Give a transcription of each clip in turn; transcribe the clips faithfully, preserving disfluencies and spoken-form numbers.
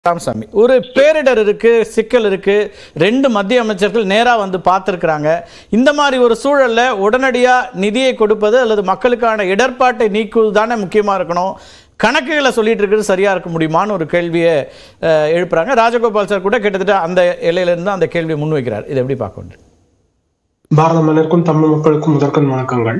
ராமசாமி, ஒரு பேரிடர் இருக்கு, சிக்கல் இருக்கு, ரெண்டு மத்திய அமைச்சர்கள் நேரா வந்து பார்த்திருக்கிறாங்க. இந்த மாதிரி ஒரு சூழல்ல உடனடியா நிதியை கொடுப்பது அல்லது மக்களுக்கான இடர்பாட்டை நீக்குவது தானே முக்கியமா இருக்கணும். கணக்குகளை சொல்லிட்டு இருக்கிறது சரியா இருக்க முடியுமான்னு ஒரு கேள்வியை எழுப்புறாங்க. ராஜகோபால் சார் கூட கிட்டத்தட்ட அந்த எல்லையில இருந்து அந்த கேள்வியை முன்வைக்கிறார். இதை எப்படி பார்க்கணும்? பாரத மன்னருக்கும் தமிழ் மக்களுக்கும் முதற்கண் வணக்கங்கள்.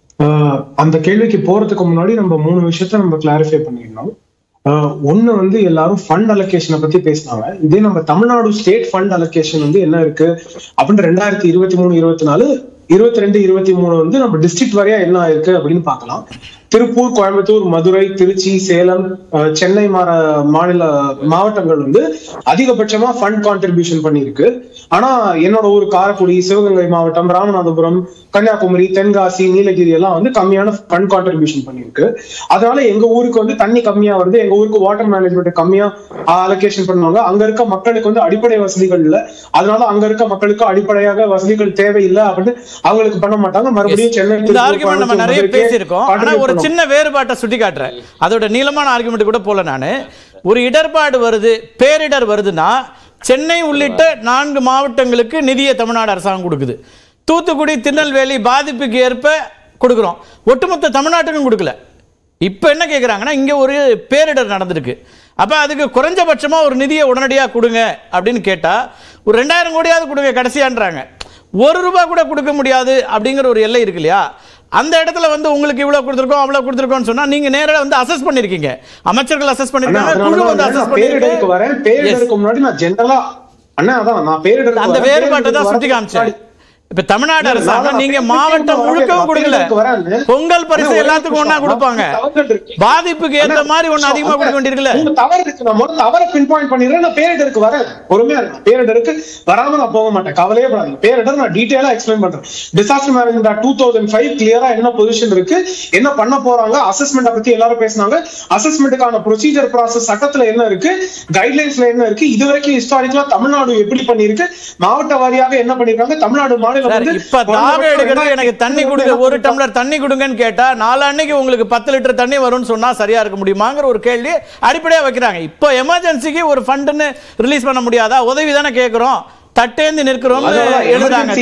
அந்த கேள்விக்கு போறதுக்கு முன்னாடி நம்ம மூணு விஷயத்த நம்ம கிளாரிஃபை பண்ணிடணும். ஒண்ணு வந்து எல்லாரும் ஃபண்ட் அலோகேஷனை பத்தி பேசினாங்க. இதே நம்ம தமிழ்நாடு ஸ்டேட் ஃபண்ட் அலோகேஷன் வந்து என்ன இருக்கு அப்படின்னு ரெண்டாயிரத்தி இருபத்தி மூணு இருபத்தி நாலு இருபத்தி ரெண்டு இருபத்தி மூணு வந்து நம்ம டிஸ்ட்ரிக்ட் வரையா என்ன இருக்கு அப்படின்னு பார்க்கலாம். திருப்பூர், கோயம்புத்தூர், மதுரை, திருச்சி, சேலம், சென்னை மாநில மாவட்டங்கள் வந்து அதிகபட்சமா ஃபண்ட் கான்ட்ரிபியூஷன் பண்ணிருக்கு. ஆனா என்னோட ஊர் காரைக்குடி, சிவகங்கை மாவட்டம், ராமநாதபுரம், கன்னியாகுமரி, தென்காசி, நீலகிரி எல்லாம் வந்து கம்மியான ஃபண்ட் கான்ட்ரிபியூஷன் பண்ணிருக்கு. அதனால எங்க ஊருக்கு வந்து தண்ணி கம்மியா வருது, எங்க ஊருக்கு வாட்டர் மேனேஜ்மெண்ட் கம்மியா அலோகேஷன் பண்ணுவாங்க. அங்க இருக்க மக்களுக்கு வந்து அடிப்படை வசதிகள் இல்லை, அதனால அங்க இருக்க மக்களுக்கு அடிப்படையாக வசதிகள் தேவையில்லை அப்படின்னு அவங்களுக்கு பண்ண மாட்டாங்க. மறுபடியும் சென்னை நிறைய பேசியிருக்கோம். ஆனா ஒரு சின்ன வேறுபாட்டை சுட்டி காட்டுறேன். அதோட நீளமான ஆர்குமெண்ட் கூட போல நானு ஒரு இடர்பாடு வருது, பேரிடர் வருதுன்னா சென்னை உள்ளிட்ட நான்கு மாவட்டங்களுக்கு நிதியை தமிழ்நாடு அரசாங்கம் கொடுக்குது. தூத்துக்குடி, திருநெல்வேலி பாதிப்புக்கு ஏற்ப கொடுக்குறோம். ஒட்டுமொத்த தமிழ்நாட்டுக்கும் கொடுக்கல. இப்ப என்ன கேட்குறாங்கன்னா, இங்க ஒரு பேரிடர் நடந்திருக்கு, அப்ப அதுக்கு குறைஞ்சபட்சமா ஒரு நிதியை உடனடியாக கொடுங்க அப்படின்னு கேட்டா ஒரு ரெண்டாயிரம் கோடியாவது கொடுங்க கடைசியான்றாங்க. ஒரு ரூபாய் கூட கொடுக்க முடியாது அப்படிங்கிற ஒரு எல்லை இருக்கு இல்லையா? அந்த இடத்துல வந்து உங்களுக்கு இவ்வளவு கொடுத்திருக்கோம் அவ்வளவு கொடுத்திருக்கோம் சொன்னா நீங்க நேரா வந்து அசஸ் பண்ணிருக்கீங்க, அமைச்சர்கள் அசஸ் பண்ணிருக்காங்க, குழு வந்து அசஸ் பண்ணிருக்கு. வரேன் பேரிடருக்கு முன்னாடி நான் ஜெனரலா அண்ணா அதான் நான் பேரிடருக்கு அந்த வேறுபாட்டை தான் சுட்டி காமிச்சேன். இப்ப தமிழ்நாடு அரசாங்கம் நீங்க மாவட்டம் முழுக்கவும் கொடுக்கல, பொங்கல் பரிசு எல்லாத்துக்கும் ஒன்னா கொடுப்பாங்க, பாதிப்புக்கு ஏற்ற மாதிரி ஒன்னு அதிகமா கொடுக்க வேண்டியிருக்குல்ல. தவறு இருக்கு, நான் முதல்ல தவறை பின் பாயிண்ட் பண்ணிடுறேன். நான் பேரிடருக்கு வரேன், பொறுமையா இருக்கேன். பேரிடருக்கு வராம நான் போக மாட்டேன், கவலையே படாதீங்க. பேரிடர் நான் டீடைலா எக்ஸ்பிளைன் பண்றேன். Disaster management act two thousand five கிளியரா என்ன பொசிஷன் இருக்கு, என்ன பண்ண போறாங்க, அசஸ்மெண்ட் பத்தி எல்லாரும் பேசினாங்க. அசஸ்மெண்ட்டுக்கான ப்ரொசீஜர் ப்ராசஸ் சட்டத்துல என்ன இருக்கு, கைட்லைன்ஸ்ல என்ன இருக்கு, இது வரைக்கும் ஹிஸ்டாரிக்கலா தமிழ்நாடு எப்படி பண்ணிருக்கு, மாவட்ட வாரியாக என்ன பண்ணிருக்காங்க, தமிழ்நாடு மாநில இப்ப தாகம் எடுக்கிறது எனக்கு தண்ணி கொடுங்க, ஒரு டம்ளர் தண்ணி கொடுங்கன்னு கேட்டா நாலு அன்னைக்கு உங்களுக்கு பத்து லிட்டர் தண்ணி வரும்னு சொன்னா சரியா இருக்க முடியுமாங்கிற ஒரு கேள்வி அடிப்படையா வைக்கிறாங்க. இப்ப எமர்ஜென்சிக்கு ஒரு ஃபண்ட்னு ரிலீஸ் பண்ண முடியாதா? உதவி தானே கேட்கிறோம், தட்டேந்து நிற்கிறோம் எழுதுறாங்க.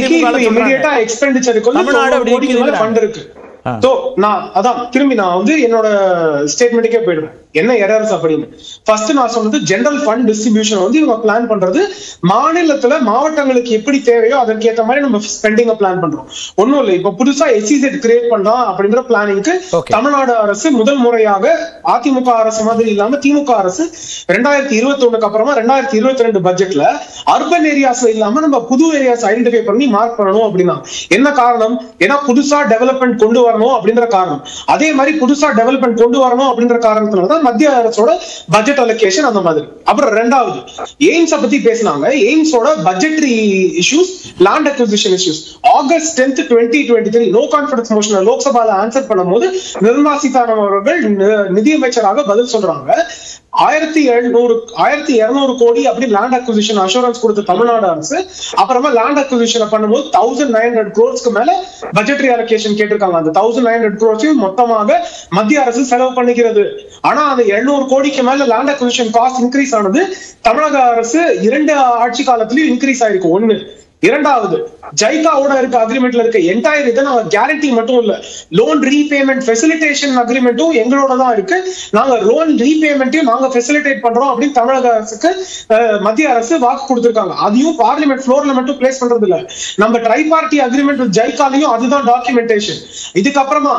தமிழ்நாடு அப்படி இருக்கு. நான் அதான் திரும்பி நான் வந்து என்னோட ஸ்டேட்மெண்ட்டுக்கே போயிடுவேன். என்ன எரர்ஸ் அப்படின்னு ஃபர்ஸ்ட் நான் சொன்னது, ஜெனரல் ஃபண்ட் டிஸ்ட்ரிபியூஷன் வந்து இவங்க பிளான் பண்றது மாநிலத்துல மாவட்டங்களுக்கு எப்படி தேவையோ அதற்கு ஏற்ற மாதிரி நம்ம ஸ்பெண்டிங்க பிளான் பண்றோம். ஒன்னும் இல்லை, இப்ப புதுசா எஸ்இசெட் கிரியேட் பண்ணலாம் அப்படின்ற பிளானிங்க்கு தமிழ்நாடு அரசு முதல் முறையாக அதிமுக அரசு மாதிரி இல்லாம திமுக அரசு ரெண்டாயிரத்தி இருபத்தி ஒண்ணுக்கு அப்புறமா ரெண்டாயிரத்தி இருபத்தி ரெண்டு பட்ஜெட்ல அர்பன் ஏரியாஸ்ல இல்லாம நம்ம புது ஏரியாஸ் ஐடென்டிஃபை பண்ணி மார்க் பண்ணணும் அப்படின்னா என்ன காரணம்? ஏன்னா புதுசா டெவலப்மெண்ட் கொண்டு வரணும் அப்படின்ற காரணம். அதே மாதிரி புதுசா டெவலப்மெண்ட் கொண்டு வரணும் அப்படின்ற காரணத்தினால மத்திய அரசோட பட்ஜெட் அலோகேஷன் அந்த மாதிரி. அப்புறம் ரெண்டாவது எய்ம்ஸ் பத்தி பேசினாங்க. எய்ம்ஸோட budgetary issues, land acquisition issues. August tenth twenty twenty three no confidence motion லோக்சபால ஆன்சர் பண்ணும்போது நிர்மலா சீதாராமன் அவர்கள் நிதியமைச்சராக பதில் சொல்றாங்க, ஆயிரத்தி எழுநூறு ஆயிரத்தி இருநூறு கோடி அப்படி லேண்ட் அக்விசிஷன் அஷூரன்ஸ் கொடுத்த தமிழ்நாடு அரசு அப்புறமா லேண்ட் அக்விசிஷன் பண்ணும்போது தௌசண்ட் நைன் ஹண்ட்ரட் க்ரோர்ஸ்க்கு மேல பட்ஜெட்டரி அலோகேஷன் கேட்டிருக்காங்க. அந்த தௌசண்ட் நைன் ஹண்ட்ரட் க்ரோர்ஸையும் மொத்தமாக மத்திய அரசு செலவு பண்ணிக்கிறது. ஆனா அந்த எழுநூறு கோடிக்கு மேல லேண்ட் அக்விசிஷன் காஸ்ட் இன்க்ரீஸ் ஆனது தமிழக அரசு இரண்டு ஆட்சி காலத்திலயும் இன்க்ரீஸ் ஆயிருக்கு. ஒண்ணு. இரண்டாவது, ஜைகாவோட இருக்க அக்ரிமெண்ட்ல இருக்க என்டையர் இதை நாங்க கேரண்டி மட்டும் இல்ல, லோன் ரீபேமெண்ட் ஃபெசிலிட்டேஷன் அக்ரிமெண்ட்டும் எங்களோட தான் இருக்கு. நாங்க லோன் ரீபேமெண்ட்டையும் நாங்க ஃபெசிலிட்டேட் பண்றோம் அப்படின்னு தமிழக அரசுக்கு மத்திய அரசு வாக்கு கொடுத்திருக்காங்க. அதையும் பார்லிமெண்ட் ஃப்ளோர்ல மட்டும் பிளேஸ் பண்றது இல்ல, நம்ம ட்ரை பார்ட்டி அக்ரிமெண்ட் வித் ஜைகாலையும் அதுதான் டாக்குமெண்டேஷன். இதுக்கப்புறமா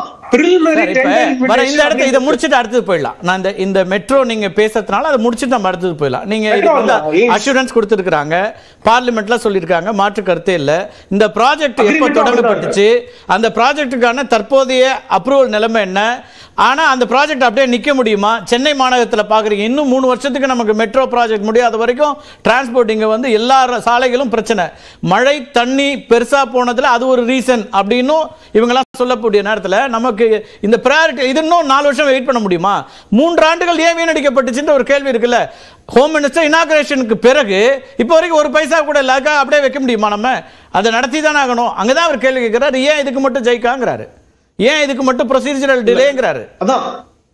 இந்த இடத்துல இதை முடிச்சுட்டு அடுத்தது போயிடலாம். நான் இந்த இந்த மெட்ரோ நீங்க பேசுறதுனால அதை முடிச்சுட்டு நம்ம அடுத்தது போயிடலாம். நீங்க அஷூரன்ஸ் கொடுத்திருக்காங்க, பார்லிமெண்ட்ல சொல்லியிருக்காங்க, மாற்று கருத்தே இல்ல. இந்த ப்ராஜெக்ட் எப்ப தொடங்கப்பட்டுச்சு, அந்த ப்ராஜெக்டுக்கான தற்போதைய அப்ரூவல் நிலைமை என்ன, ஆனா அந்த ப்ராஜெக்ட் அப்படியே நிக்க முடியுமா? சென்னை மாநகரத்தில் பாக்குறீங்க, இன்னும் மூணு வருஷத்துக்கு நமக்கு மெட்ரோ ப்ராஜெக்ட் முடியாத வரைக்கும் டிரான்ஸ்போர்ட் இங்க வந்து எல்லா சாலைகளும் பிரச்சனை. மழை தண்ணி பெருசா போனதுல அது ஒரு ரீசன் அப்படின்னு இவங்கெல்லாம் சொல்லக்கூடிய நேரத்தில் நமக்கு இந்த பிரையாரிட்டி இது இன்னும் நாலு வருஷம் வெயிட் பண்ண முடியுமா? மூன்று ஆண்டுகள் ஏன் வீணடிக்கப்பட்டுச்சுன்ற ஒரு கேள்வி இருக்குல்ல. ஹோம் மினிஸ்டர் இனாகிரேஷனுக்கு பிறகு இப்போ வரைக்கும் ஒரு பைசா கூட இல்லாத அப்படியே வைக்க முடியுமா? நம்ம அதை நடத்தி தானே ஆகணும். அங்கதான் அவர் கேள்வி கேட்கிறாரு, ஏன் இதுக்கு மட்டும் ஜெயிக்காங்கிறாரு, ஏன் இதுக்கு மட்டும் ப்ரொசீஜரல் டிலேங்கிறாரு. அதான்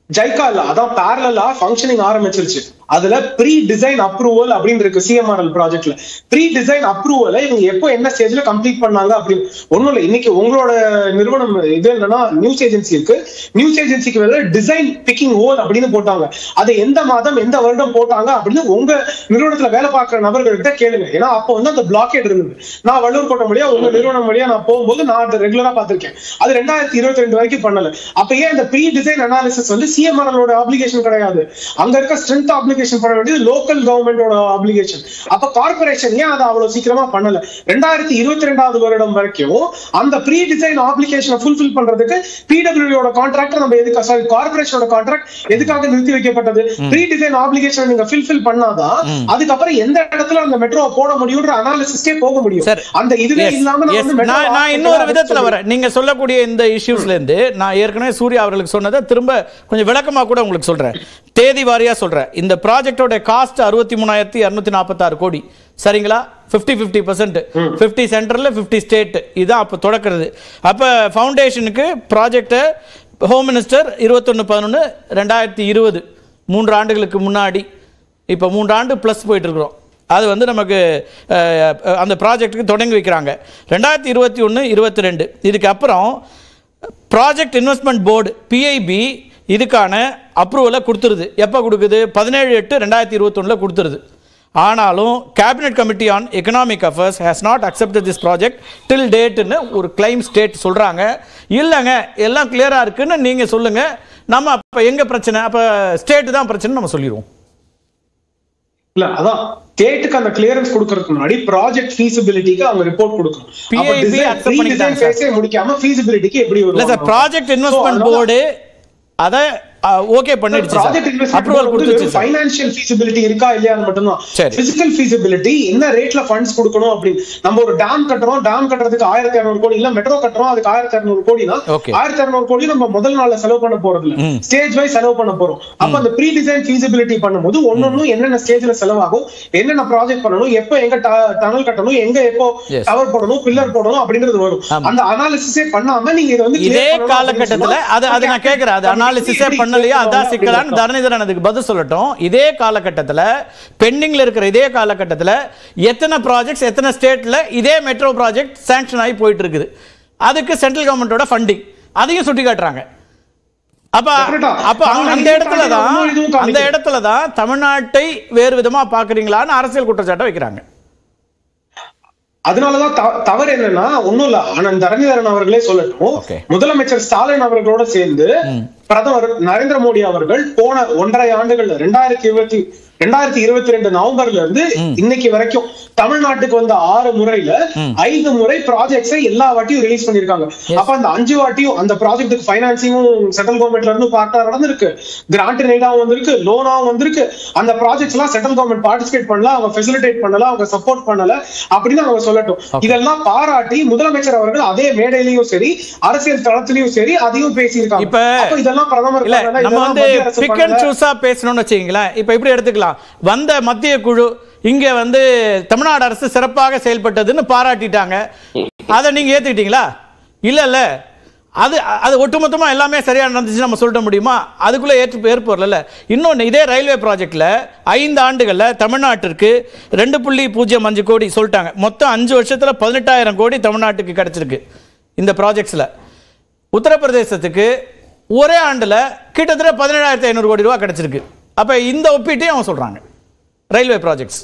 ஜைகா இல்ல, அதான் பேரலா ஃபங்க்ஷனிங் ஆரம்பிச்சிருச்சு. அதுல ப்ரீ டிசைன் அப்ரூவல் அப்படின்னு இருக்கு சிஎம்ஆர்எல் ப்ராஜெக்ட்ல. ப்ரீ டிசைன் அப்ரூவலை இவங்க எப்போ என்ன ஸ்டேஜ்ல கம்ப்ளீட் பண்ணாங்க அப்படின்னு ஒண்ணும் இல்லை. இன்னைக்கு உங்களோட நிறுவனம் இது என்னன்னா நியூஸ் ஏஜென்சி இருக்கு, நியூஸ் ஏஜென்சிக்கு வேற டிசைன் பிக்கிங் ஓல் அப்படின்னு போட்டாங்க. அதை எந்த மாதம் எந்த வருடம் போட்டாங்க அப்படின்னு உங்க நிறுவனத்துல வேலை பார்க்கிற நபர்கள்கிட்ட கேளுங்க. ஏன்னா அப்போ வந்து அந்த பிளாக்கேட் இருந்தது. நான் வள்ளூர் கோட்டம் வழியா உங்க நிறுவனம் வழியா நான் போகும்போது நான் அதை ரெகுலரா பார்த்திருக்கேன். அது ரெண்டாயிரத்தி இருபத்தி ரெண்டு வரைக்கும் பண்ணல. அப்ப ஏன் இந்த ப்ரீ டிசைன் அனாலிசிஸ் வந்து சிஎம்ஆர்எல் ஆப்ளிகேஷன் கிடையாது, அங்க இருக்க ஸ்ட்ரென்த் அப்ளிகேஷன் பண்ண வேண்டியது லோக்கல் கவர்மெண்டோட ஆப்ளிகேஷன். அப்ப கார்பரேஷன் ஏன் அதை அவ்வளவு சீக்கிரமா பண்ணல? ரெண்டாயிரத்தி இருபத்தி ரெண்டாவது வருடம் வரைக்கும் அந்த ப்ரீ டிசைன் அப்ளிகேஷனை ஃபுல்ஃபில் பண்றதுக்கு பிடபிள்யூடியோட கான்ட்ராக்ட் நம்ம எதுக்கு சாரி கார்பரேஷனோட கான்ட்ராக்ட் எதுக்காக நிறுத்தி வைக்கப்பட்டது? ப்ரீ டிசைன் அப்ளிகேஷன் நீங்க ஃபுல்ஃபில் பண்ணாதான் அதுக்கப்புறம் எந்த இடத்துல அந்த மெட்ரோ போட முடியும்ன்ற அனாலிசிஸ்க்கே போக முடியும். அந்த இதுவே இல்லாம நான் இன்னொரு விதத்துல வரேன். நீங்க சொல்லக்கூடிய இந்த இஷ்யூஸ்ல இருந்து நான் ஏற்கனவே சூர்யா அவர்களுக்கு சொன்னதை திரும்ப கொஞ்சம் விளக்கமா கூட உங்களுக்கு சொல்றேன், தேதி வாரியா சொல்றேன். இந்த ப்ராஜெக்டோட காஸ்ட் அறுபத்தி மூணாயிரத்தி இருநூத்தி நாற்பத்தி ஆறு கோடி, சரிங்களா? Fifty fifty percent, fifty central fifty state. இதான் அப்ப தொடக்கிறது. அப்ப ஃபவுண்டேஷனுக்கு ப்ராஜெக்ட் ஹோம் மினிஸ்டர் இருபத்தொன்னு பதினொன்னு ரெண்டாயிரத்தி இருபது மூன்று ஆண்டுகளுக்கு முன்னாடி, இப்ப மூன்று ஆண்டு பிளஸ் போயிட்டு இருக்கிறோம். அது வந்து நமக்கு அந்த ப்ராஜெக்டுக்கு தொடங்கி வைக்கிறாங்க ரெண்டாயிரத்தி இருபத்தி ஒன்று இருபத்தி ரெண்டு. இதுக்கு அப்புறம் ப்ராஜெக்ட் இன்வெஸ்ட்மெண்ட் போர்டு பிஐபி இதுக்கான அப்ரூவலை கொடுத்துருது. எப்போ கொடுக்குது? பதினேழு எட்டு ரெண்டாயிரத்தி இருபத்தி ஒன்றில் கொடுத்துருது. ஆனாலும் cabinet committee on economic affairs has not accepted this project till டேட்னு ஒரு கிளைம் ஸ்டேட் சொல்றாங்க. இல்லைங்க எல்லாம் கிளியரா இருக்குன்னு நீங்க சொல்லுங்க, நம்ம அப்ப எங்க பிரச்சனை? அப்ப ஸ்டேட் தான் பிரச்சனை நம்ம சொல்லிடுவோம். இல்ல அதான் ஸ்டேட்டுக்கு அந்த கிளியரன்ஸ் கொடுக்கறதுக்கு முன்னாடி ப்ராஜெக்ட் ஃபீசிபிலிட்டிக்கு அவங்க ரிப்போர்ட் கொடுக்கணும். பிஐபி அக்செப்ட் பண்ணிட்டாங்க. ஃபேஸே முடிக்காம ஃபீசிபிலிட்டிக்கு எப்படி வரும்? இல்ல சார், ப்ராஜெக்ட் இன்வெஸ்ட்மென்ட் போர்டு அத ஓகே பண்ணிடுச்சு சார், அப்ரூவல் கொடுத்துச்சு. ஃபைனான்ஷியல் ஃபீசிபிலிட்டி இருக்கா இல்லையான்னு மட்டும் தான். பிசிக்கல் ஃபீசிபிலிட்டி என்ன ரேட்ல ஃபண்ட்ஸ் கொடுக்கணும் அப்படின்னு. நம்ம ஒரு டேம் கட்டுறோம், டேம் கட்டுறதுக்கு ஆயிரத்தி இருநூறு கோடி இல்ல மெட்ரோ கட்டுறோம், அதுக்கு ஆயிரத்தி இருநூறு கோடினா ஆயிரத்தி இருநூறு கோடி நம்ம முதல் நாள்ல செலவு பண்ண போறது இல்ல, ஸ்டேஜ் வைஸ் செலவு பண்ண போறோம். அப்ப அந்த ப்ரீ டிசைன் ஃபீசிபிலிட்டி பண்ணும்போது ஒன்னொன்னும் என்னென்ன ஸ்டேஜ்ல செலவாகும், என்னென்ன ப்ராஜெக்ட் பண்ணணும், எப்ப எங்க டனல் கட்டணும், எங்க எப்போ டவர் போடணும், பில்லர் போடணும் அப்படின்றது வரும். அந்த அனாலிசிஸே பண்ணாம நீங்க இத வந்து இதே காலகட்டத்துல அது அது நான் கேக்குறேன், அது அனாலிசிஸே பண்ணலையா? அதான் சிக்கல். தரணிதரன் அதுக்கு பதில் சொல்லட்டும். இதே காலகட்டத்தில் பெண்டிங்ல இருக்கிற இதே காலகட்டத்தில் எத்தனை ப்ராஜெக்ட்ஸ் எத்தனை ஸ்டேட்ல இதே மெட்ரோ ப்ராஜெக்ட் சாங்ஷன் ஆகி போயிட்டு இருக்குது. அதுக்கு சென்ட்ரல் கவர்மெண்டோட ஃபண்டிங் அதையும் சுட்டி காட்டுறாங்க. அப்ப அப்ப அந்த இடத்துல தான் அந்த இடத்துல தான் தமிழ்நாட்டை வேறு விதமா பாக்குறீங்களான்னு அரசியல் குற்றச்சாட்டை வைக்கிறாங்க. அதனாலதான் தவறு என்னன்னா ஒண்ணும் இல்ல, ஆனந்த் தரணிதரன் அவர்களே சொல்லட்டும். முதலமைச்சர் ஸ்டாலின் அவர்களோட சேர்ந்து பிரதமர் நரேந்திர மோடி அவர்கள் போன ஒன்றரை ஆண்டுகள் ரெண்டாயிரத்தி இருபத்தி ரெண்டாயிரத்தி இருபத்தி ரெண்டு நவம்பர்ல இருந்து இன்னைக்கு வரைக்கும் தமிழ்நாட்டுக்கு வந்த ஆறு முறையில ஐந்து முறை ப்ராஜெக்ட்ஸை எல்லா வாட்டியும் ரிலீஸ் பண்ணிருக்காங்க. அப்ப அந்த அஞ்சு வாட்டியும் அந்த ப்ராஜெக்ட்டுக்கு ஃபைனான்சிங்கும் சென்ட்ரல் கவர்மெண்ட்ல இருந்து பார்ட்டா நடந்திருக்கு, கிராண்ட் எய்டாவும் வந்திருக்கு, லோனாவும் வந்திருக்கு. அந்த ப்ராஜெக்ட்ஸ் எல்லாம் சென்ட்ரல் கவர்மெண்ட் பார்ட்டிசிபேட் பண்ணல, அவங்க ஃபெசிலிட்டேட் பண்ணல, அவங்க சப்போர்ட் பண்ணல அப்படின்னு அவங்க சொல்லட்டும். இதெல்லாம் பாராட்டி முதலமைச்சர் அவர்கள் அதே மேடையிலையும் சரி அரசியல் தளத்திலையும் சரி அதையும் பேசியிருக்காங்க. இப்ப இதெல்லாம் பிரதமர் நம்ம வந்து பிக் அண்ட் சூஸா பேசணும்னு வச்சுக்கீங்களேன். இப்ப இப்படி எடுத்துக்கலாம், வந்த மத்திய குழு இங்க வந்து தமிழ்நாடு அரசு சிறப்பாக செயல்பட்டதுன்னு பாராட்டிட்டாங்க. அதை நீங்க ஏத்துக்கிட்டீங்களா? இல்ல இல்ல, அது அது ஒட்டுமொத்தமா எல்லாமே சரியா நடந்துச்சு நம்ம சொல்ல முடியுமா? அதுக்குள்ள ஏற்று ஏற்பு வரல. இன்னொன்னு, இதே ரயில்வே ப்ராஜெக்ட்ல ஐந்து ஆண்டுகள்ல தமிழ்நாட்டிற்கு ரெண்டு புள்ளி பூஜ்ஜியம் அஞ்சு கோடி சொல்லிட்டாங்க. மொத்தம் அஞ்சு வருஷத்துல பதினெட்டாயிரம் கோடி தமிழ்நாட்டுக்கு கிடைச்சிருக்கு இந்த ப்ராஜெக்ட்ஸ்ல. உத்தரப்பிரதேசத்துக்கு ஒரே ஆண்டுல கிட்டத்தட்ட பதினேழாயிரத்தி ஐநூறு கோடி ரூபாய் கிடைச்சிருக்கு. அப்ப இந்த ஒப்பீட்டையும் அவங்க சொல்றாங்க ரயில்வே ப்ராஜெக்ட்ஸ்.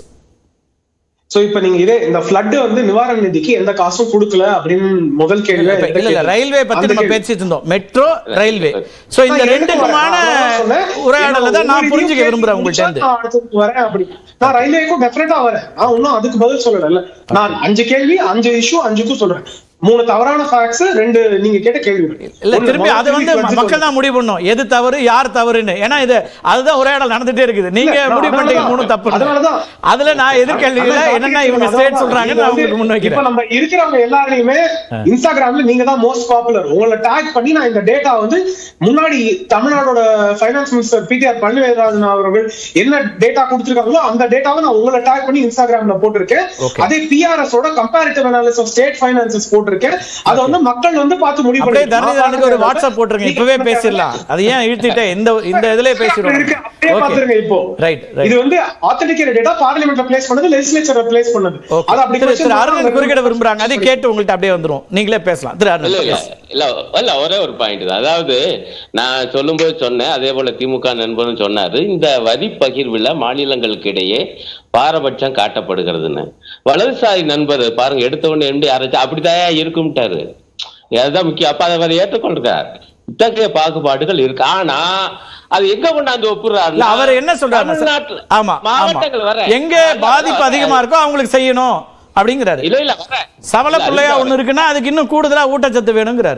சோ இப்போ நீங்க இதே இந்த ஃப்ளட் வந்து நிவாரண நிதிக்கு எந்த காசும் கொடுக்கல அப்படின்னு முதல் கேள்வி. இல்ல இல்ல, ரயில்வே பத்தி நம்ம பேசிட்டு இருந்தோம், மெட்ரோ ரயில்வே. சோ இந்த ரெண்டுக்குமான உரையாடல தான் நான் புரிஞ்சுக்க விரும்புறேன் உங்கள்ட்ட இருந்து. வரேன் அப்படி நான் ரயில்வேக்கும் டெஃபினட்டா வரேன். நான் இன்னும் அதுக்கு பதில் சொல்லல. நான் அஞ்சு கேள்வி அஞ்சு இஷ்யூ அஞ்சுக்கும் சொல்றேன். மூணு தவறான ஃபேக்ட்ஸ், ரெண்டு நீங்க கேட்ட கேள்வி. இல்ல திருப்பி அது வந்து மக்கள் தான் முடிவு பண்ணணும் எது தவறு யார் தவறுன்னு. ஏன்னா இது அதுதான் உரையாடல் நடந்துட்டே இருக்குது. நீங்க முடிவு பண்ணீங்க மூணு தப்பு. அதனாலதான் அதுல நான் எதிர்கேள்வியில என்னன்னா இவங்க ஸ்டேட் சொல்றாங்க நான் உங்களுக்கு முன் வைக்கிறேன். இப்ப நம்ம இருக்கிறவங்க எல்லாரையுமே இன்ஸ்டாகிராம்ல நீங்க தான் மோஸ்ட் பாப்புலர். உங்களை டாக் பண்ணி நான் இந்த டேட்டா வந்து முன்னாடி தமிழ்நாடோட ஃபைனான்ஸ் மினிஸ்டர் பிடிஆர் பழனிவேல்ராஜன் அவர்கள் என்ன டேட்டா கொடுத்திருக்காங்களோ அந்த டேட்டாவை நான் உங்களை டாக் பண்ணி இன்ஸ்டாகிராம்ல போட்டிருக்கேன். அதே பிஆர்எஸ் ஓட comparative analysis of state finances போட்டிருக்கேன். போட்டிருக்கேன். அதை வந்து மக்கள் வந்து பார்த்து முடிவு பண்ணி தரணிதானுக்கு ஒரு வாட்ஸ்அப் போட்டுருங்க, இப்பவே பேசிடலாம். அது ஏன் இழுத்திட்டே இந்த இந்த இதுலயே பேசிடுவோம். அப்படியே பாத்துருங்க. இப்போ ரைட் இது வந்து ஆத்தென்டிகேட்டட் டேட்டா பார்லிமெண்ட்ல பிளேஸ் பண்ணது, லெஜிஸ்லேச்சர்ல பிளேஸ் பண்ணது. அது அப்படி திரு அருணன் குறுக்கிட விரும்புறாங்க, அதை கேட்டு உங்கள்ட்ட அப்படியே வந்துரும், நீங்களே பேசலாம். திரு அருணன் இல்ல இல்ல ஒரே ஒரு பாயிண்ட் தான். அதாவது நான் சொல்லும்போது சொன்னேன், அதே போல திமுக நண்பரும் சொன்னாரு, இந்த வரி பகிர்வுல மாநிலங்களுக்கு இடையே பாரபட்சம் காட்டப்படுகிறதுன்னு. வலதுசாரி நண்பர் பாருங்க, எடுத்த உடனே எம்டி அரைச்சு அப்படிதான் இருக்கும்ட்டாரு. அதுதான் முக்கியம். அப்ப அதை அவர் ஏற்றுக்கொள்றார். இத்தகைய பாகுபாடுகள் இருக்கு. ஆனா அது எங்க கொண்டாந்து ஒப்புறாரு, அவர் என்ன சொல்றாரு, மாவட்டங்கள் வர எங்க பாதிப்பு அதிகமா இருக்கோ அவங்களுக்கு செய்யணும் அப்படிங்கிறாரு. இல்ல இல்ல சவல பிள்ளையா ஒண்ணு இருக்குன்னா அதுக்கு இன்னும் கூடுதலா ஊட்டச்சத்து வேணுங்கிறாரு.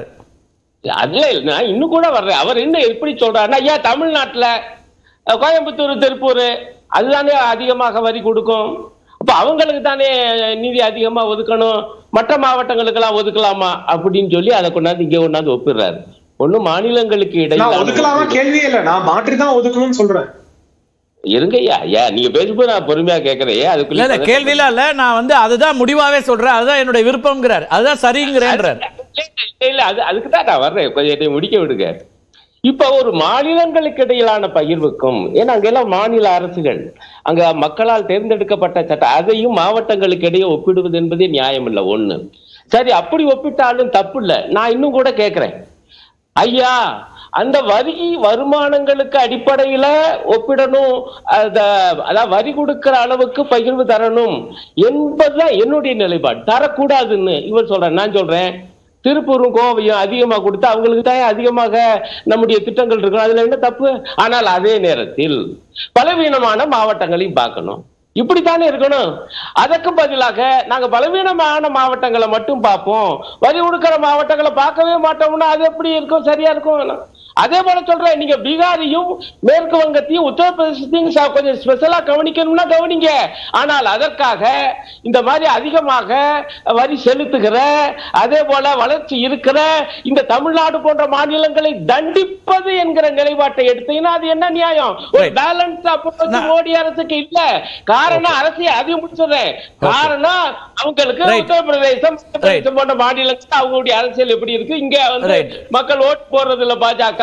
அதுல இல்ல இன்னும் கூட வர்றேன். அவர் என்ன எப்படி சொல்றாருன்னா, ஐயா தமிழ்நாட்டுல கோயம்புத்தூர் திருப்பூர் அதுதானே அதிகமாக வரி கொடுக்கும், அப்ப அவங்களுக்கு தானே நிதி அதிகமா ஒதுக்கணும், மற்ற மாவட்டங்களுக்கு எல்லாம் ஒதுக்கலாமா அப்படின்னு சொல்லி அதை கொண்டாந்து இங்க கொண்டாந்து ஒப்பிடுறாரு. ஒண்ணு மாநிலங்களுக்கு இடையில ஒதுக்கலாமா கேள்வியே இல்ல, நான் மாற்றி தான் ஒதுக்கணும்னு சொல்றேன். இருங்கய்யா, ஏன் நீங்க பேசும்போது நான் பொறுமையா கேட்கறேன். அதுக்குள்ள கேள்வியில இல்ல, நான் வந்து அதுதான் முடிவாவே சொல்றேன், அதுதான் என்னுடைய விருப்பம்ங்கிறார், அதுதான் சரிங்கிறேன். இல்ல அது அதுக்குதான் நான் வர்றேன், கொஞ்சம் முடிக்க விடுங்க. இப்ப ஒரு மாநிலங்களுக்கு இடையிலான பகிர்வுக்கும், ஏன்னா அங்கெல்லாம் மாநில அரசுகள், அங்க மக்களால் தேர்ந்தெடுக்கப்பட்ட சட்டம், அதையும் மாவட்டங்களுக்கு இடையே ஒப்பிடுவது என்பதே நியாயம் இல்லை. ஒண்ணு சரி, அப்படி ஒப்பிட்டாலும் தப்பு இல்லை. நான் இன்னும் கூட கேட்கிறேன், ஐயா அந்த வரி வருமானங்களுக்கு அடிப்படையில ஒப்பிடணும், அதாவது வரி கொடுக்கிற அளவுக்கு பகிர்வு தரணும் என்பதுதான் என்னுடைய நிலைப்பாடு. தரக்கூடாதுன்னு இவர் சொல்றேன். நான் சொல்றேன், திருப்பூரும் கோவையும் அதிகமாக கொடுத்தா அவங்களுக்கு தான் அதிகமாக நம்முடைய திட்டங்கள் இருக்கணும், அதுல என்ன தப்பு? ஆனால் அதே நேரத்தில் பலவீனமான மாவட்டங்களையும் பார்க்கணும், இப்படித்தானே இருக்கணும். அதற்கு பதிலாக நாங்க பலவீனமான மாவட்டங்களை மட்டும் பார்ப்போம், வரி கொடுக்கிற மாவட்டங்களை பார்க்கவே மாட்டோம்னா அது எப்படி இருக்கும்? சரியா இருக்கும்? அதே போல சொல்றேன், நீங்க பீகாரையும் மேற்கு வங்கத்தையும் உத்தரப்பிரதேசத்தையும் கொஞ்சம் ஸ்பெஷலா கவனிக்கணும்னா கவனிங்க. ஆனால் அதற்காக இந்த மாதிரி அதிகமாக வரி செலுத்துகிற, அதே போல வளர்ச்சி இருக்கிற இந்த தமிழ்நாடு போன்ற மாநிலங்களை தண்டிப்பது என்கிற நிலைப்பாட்டை எடுத்தீங்கன்னா அது என்ன நியாயம்? ஒரு பேலன்ஸ் அப்ரோச் மோடி அரசுக்கு இல்ல. காரணம் அரசியல், அதையும் முடிச்சுறேன். காரணம் அவங்களுக்கு உத்தரப்பிரதேசம் போன்ற மாநிலங்கள் அவங்களுடைய அரசியல் எப்படி இருக்கு, இங்க வந்து மக்கள் ஓட்டு போடுறது இல்ல பாஜக.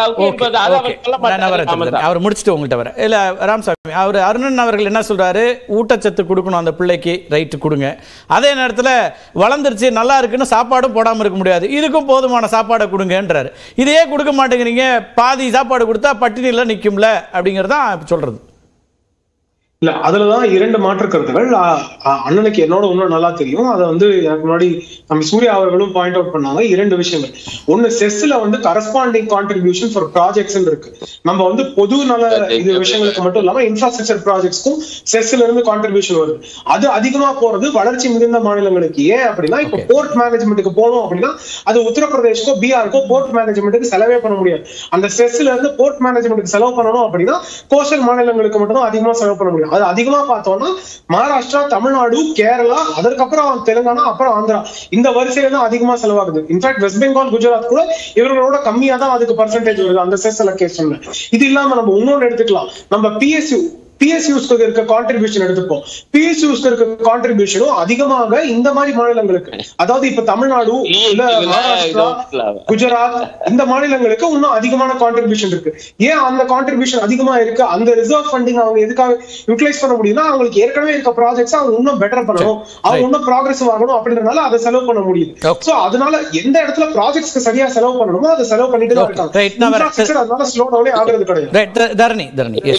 அவர் முடிச்சுட்டு உங்கள்கிட்ட வர இல்ல ராமசாமி, அவர் அருணன் அவர்கள் என்ன சொல்றாரு, ஊட்டச்சத்து கொடுக்கணும் அந்த பிள்ளைக்கு, ரைட்டு கொடுங்க. அதே நேரத்தில் வளர்ந்துருச்சு நல்லா இருக்குன்னு சாப்பாடும் போடாம இருக்க முடியாது, இதுக்கும் போதுமான சாப்பாடை கொடுங்கன்றாரு. இதையே கொடுக்க மாட்டேங்கிறீங்க, பாதி சாப்பாடு கொடுத்தா பட்டினியில நிக்கும்ல அப்படிங்கறதான் சொல்றது. இல்ல அதுலதான் இரண்டு மாற்று கருத்துகள். அண்ணனுக்கு என்னோட இன்னும் நல்லா தெரியும், அதை வந்து எனக்கு முன்னாடி நம்ம சூர்யா அவர்களும் பாயிண்ட் அவுட் பண்ணாங்க. இரண்டு விஷயங்கள். ஒண்ணு, செஸ்ல வந்து கரஸ்பாண்டிங் கான்ட்ரிபியூஷன் ஃபார் ப்ராஜெக்ட்ஸ் இருக்கு. நம்ம வந்து பொது நல இது விஷயங்களுக்கு மட்டும் இல்லாம இன்ஃப்ராஸ்ட்ரக்சர் ப்ராஜெக்ட்ஸ்க்கும் செஸ்ல இருந்து கான்ட்ரிபியூஷன் வருது. அது அதிகமா போறது வளர்ச்சி மிகுந்த மாநிலங்களுக்கு. ஏன் அப்படின்னா, இப்ப போர்ட் மேனேஜ்மெண்ட்டுக்கு போனோம் அப்படின்னா அது உத்தரப்பிரதேஷ்கோ பீகாருக்கோ போர்ட் மேனேஜ்மெண்ட்டுக்கு செலவே பண்ண முடியாது. அந்த செஸ்ல இருந்து போர்ட் மேனேஜ்மெண்ட்டுக்கு செலவு பண்ணணும் அப்படின்னா கோஸ்டல் மாநிலங்களுக்கு மட்டும் தான் அதிகமா செலவு பண்ண முடியும். அது அதிகமா பார்த்தோம்னா மகாராஷ்டிரா, தமிழ்நாடு, கேரளா, அதற்கப்புறம் தெலுங்கானா, அப்புறம் ஆந்திரா, இந்த வரிசையில தான் அதிகமா செலவாகுது. இன்ஃபேக்ட் வெஸ்ட் பெங்கால், குஜராத் கூட இவர்களோட கம்மியா தான் அதுக்கு பர்சன்டேஜ் வருது அந்த செஸ் அலோகேஷன்ல. இது இல்லாம நம்ம இன்னொன்னு எடுத்துக்கலாம், நம்ம பிஎஸ்யூ பிஎஸ்யூஸ்க்கு இருக்க கான்ட்ரிபியூஷன் எடுத்துப்போம். பிஎஸ்யூஸ்க்கு இருக்க கான்ட்ரிபியூஷனும் அதிகமாக இந்த மாதிரி மாநிலங்களுக்கு, அதாவது இப்ப தமிழ்நாடு, இல்ல மகாராஷ்டிரா, குஜராத், இந்த மாநிலங்களுக்கு இன்னும் அதிகமான கான்ட்ரிபியூஷன் இருக்கு. ஏன் அந்த கான்ட்ரிபியூஷன் அதிகமா இருக்கு? அந்த ரிசர்வ் ஃபண்டிங் அவங்க எதுக்காக யூட்டிலைஸ் பண்ண முடியும்னா, அவங்களுக்கு ஏற்கனவே இருக்க ப்ராஜெக்ட்ஸ் அவங்க இன்னும் பெட்டர் பண்ணணும், அவங்க இன்னும் ப்ராக்ரஸ் ஆகணும் அப்படின்றதுனால அதை செலவு பண்ண முடியுது. சோ அதனால எந்த இடத்துல ப்ராஜெக்ட்ஸ்க்கு சரியா செலவு பண்ணணுமோ அதை செலவு பண்ணிட்டு தான் இருக்காங்க. அதனால ஸ்லோ டவுனே ஆகுறது கிடையாது.